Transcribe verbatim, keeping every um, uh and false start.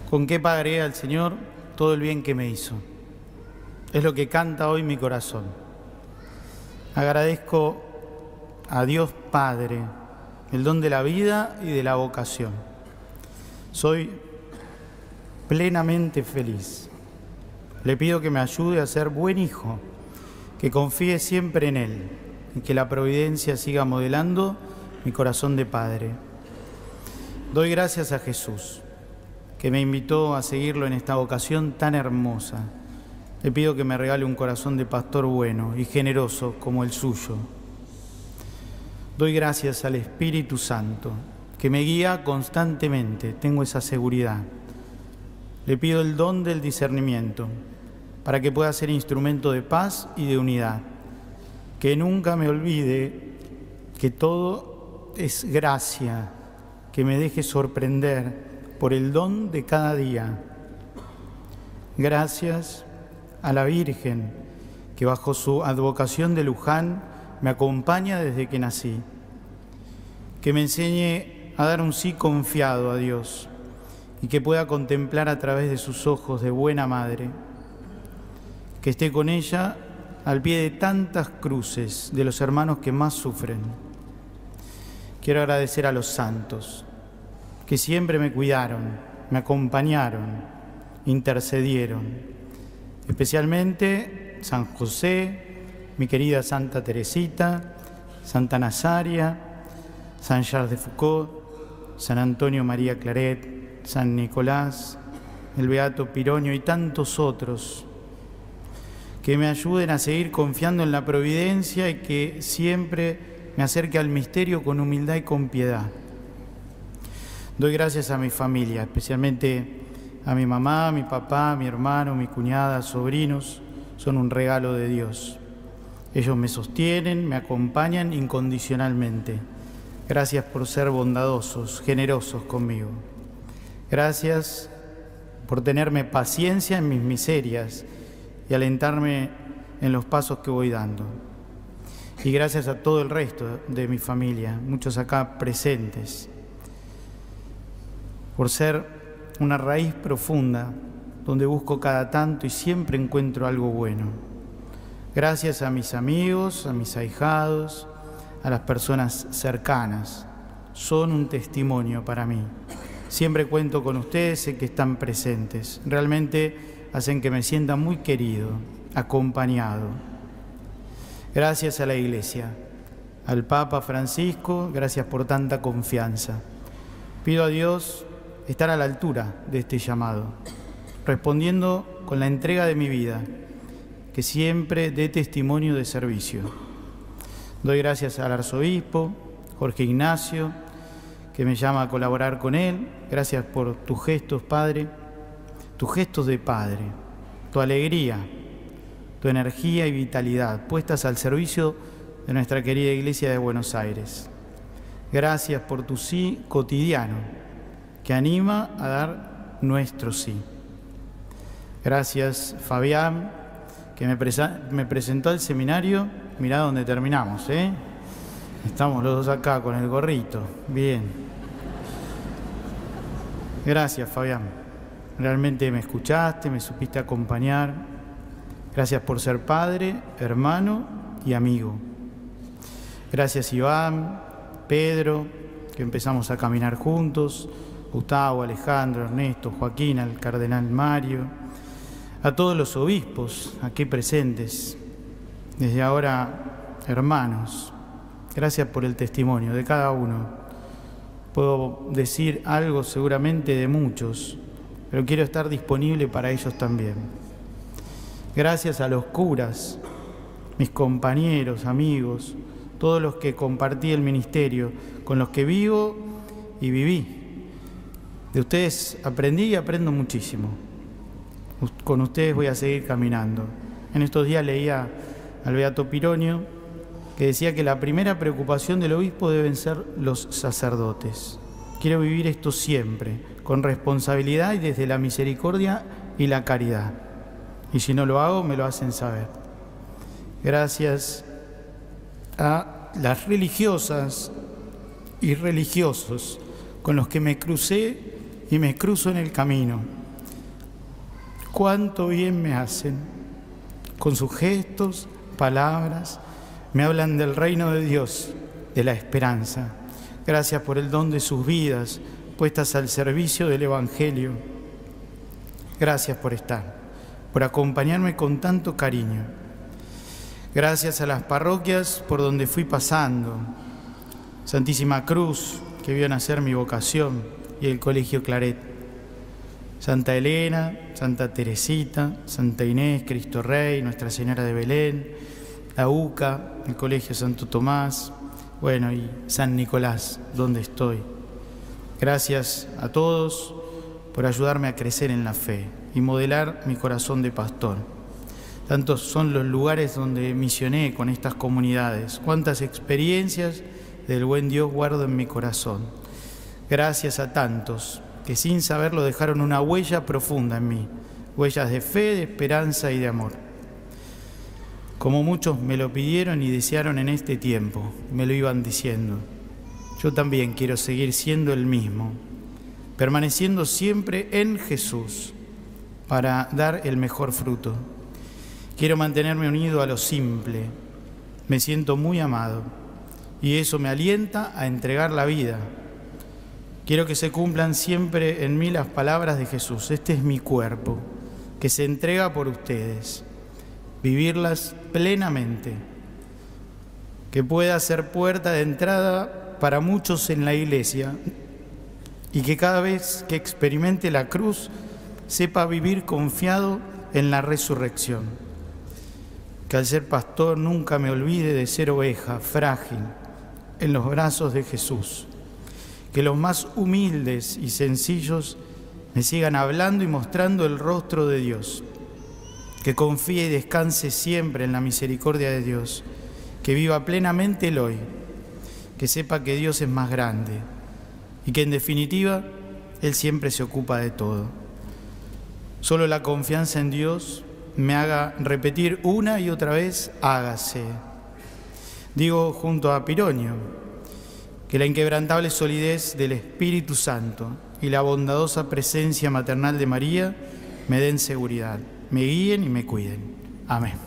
¿Con qué pagaré al Señor todo el bien que me hizo? Es lo que canta hoy mi corazón. Agradezco a Dios Padre el don de la vida y de la vocación. Soy plenamente feliz. Le pido que me ayude a ser buen hijo, que confíe siempre en Él y que la providencia siga modelando mi corazón de padre. Doy gracias a Jesús, que me invitó a seguirlo en esta vocación tan hermosa. Le pido que me regale un corazón de pastor bueno y generoso como el suyo. Doy gracias al Espíritu Santo, que me guía constantemente, tengo esa seguridad. Le pido el don del discernimiento, para que pueda ser instrumento de paz y de unidad. Que nunca me olvide que todo es gracia, que me deje sorprender por el don de cada día. Gracias a la Virgen, que bajo su advocación de Luján me acompaña desde que nací. Que me enseñe a dar un sí confiado a Dios y que pueda contemplar a través de sus ojos de buena madre. Que esté con ella al pie de tantas cruces de los hermanos que más sufren. Quiero agradecer a los santos, que siempre me cuidaron, me acompañaron, intercedieron. Especialmente San José, mi querida Santa Teresita, Santa Nazaria, San Charles de Foucauld, San Antonio María Claret, San Nicolás, el Beato Pironio y tantos otros, que me ayuden a seguir confiando en la providencia y que siempre me acerque al misterio con humildad y con piedad. Doy gracias a mi familia, especialmente a mi mamá, a mi papá, a mi hermano, a mi cuñada, sobrinos. Son un regalo de Dios. Ellos me sostienen, me acompañan incondicionalmente. Gracias por ser bondadosos, generosos conmigo. Gracias por tenerme paciencia en mis miserias y alentarme en los pasos que voy dando. Y gracias a todo el resto de mi familia, muchos acá presentes, por ser una raíz profunda donde busco cada tanto y siempre encuentro algo bueno. Gracias a mis amigos, a mis ahijados, a las personas cercanas. Son un testimonio para mí. Siempre cuento con ustedes, sé que están presentes. Realmente hacen que me sienta muy querido, acompañado. Gracias a la Iglesia, al Papa Francisco, gracias por tanta confianza. Pido a Dios estar a la altura de este llamado, respondiendo con la entrega de mi vida, que siempre dé testimonio de servicio. Doy gracias al arzobispo Jorge Ignacio, que me llama a colaborar con él. Gracias por tus gestos, Padre, tus gestos de Padre, tu alegría, tu energía y vitalidad, puestas al servicio de nuestra querida Iglesia de Buenos Aires. Gracias por tu sí cotidiano, que anima a dar nuestro sí. Gracias, Fabián, que me, me presentó al seminario. Mirá dónde terminamos, ¿eh? Estamos los dos acá con el gorrito. Bien. Gracias, Fabián. Realmente me escuchaste, me supiste acompañar. Gracias por ser padre, hermano y amigo. Gracias, Iván, Pedro, que empezamos a caminar juntos, Gustavo, Alejandro, Ernesto, Joaquín, al cardenal Mario, a todos los obispos aquí presentes, desde ahora hermanos. Gracias por el testimonio de cada uno. Puedo decir algo seguramente de muchos, pero quiero estar disponible para ellos también. Gracias a los curas, mis compañeros, amigos, todos los que compartí el ministerio, con los que vivo y viví. De ustedes aprendí y aprendo muchísimo. Con ustedes voy a seguir caminando. En estos días leía al Beato Pironio, que decía que la primera preocupación del obispo deben ser los sacerdotes. Quiero vivir esto siempre, con responsabilidad y desde la misericordia y la caridad. Y si no lo hago, me lo hacen saber. Gracias a las religiosas y religiosos con los que me crucé y me cruzo en el camino. Cuánto bien me hacen. Con sus gestos, palabras, me hablan del reino de Dios, de la esperanza. Gracias por el don de sus vidas puestas al servicio del Evangelio. Gracias por estar, por acompañarme con tanto cariño. Gracias a las parroquias por donde fui pasando. Santísima Cruz, que vio nacer mi vocación, y el Colegio Claret. Santa Elena, Santa Teresita, Santa Inés, Cristo Rey, Nuestra Señora de Belén, la U C A, el Colegio Santo Tomás, bueno, y San Nicolás, donde estoy. Gracias a todos por ayudarme a crecer en la fe y modelar mi corazón de pastor. Tantos son los lugares donde misioné con estas comunidades. Cuántas experiencias del buen Dios guardo en mi corazón. Gracias a tantos que sin saberlo dejaron una huella profunda en mí, huellas de fe, de esperanza y de amor. Como muchos me lo pidieron y desearon en este tiempo, me lo iban diciendo. Yo también quiero seguir siendo el mismo, permaneciendo siempre en Jesús para dar el mejor fruto. Quiero mantenerme unido a lo simple, me siento muy amado y eso me alienta a entregar la vida. Quiero que se cumplan siempre en mí las palabras de Jesús. Este es mi cuerpo, que se entrega por ustedes. Vivirlas plenamente, que pueda ser puerta de entrada para muchos en la iglesia y que cada vez que experimente la cruz sepa vivir confiado en la resurrección. Que al ser pastor nunca me olvide de ser oveja frágil en los brazos de Jesús. Que los más humildes y sencillos me sigan hablando y mostrando el rostro de Dios. Que confíe y descanse siempre en la misericordia de Dios. Que viva plenamente el hoy. Que sepa que Dios es más grande y que en definitiva Él siempre se ocupa de todo. Solo la confianza en Dios me haga repetir una y otra vez, hágase. Digo junto a Pironio, que la inquebrantable solidez del Espíritu Santo y la bondadosa presencia maternal de María me den seguridad, me guíen y me cuiden. Amén.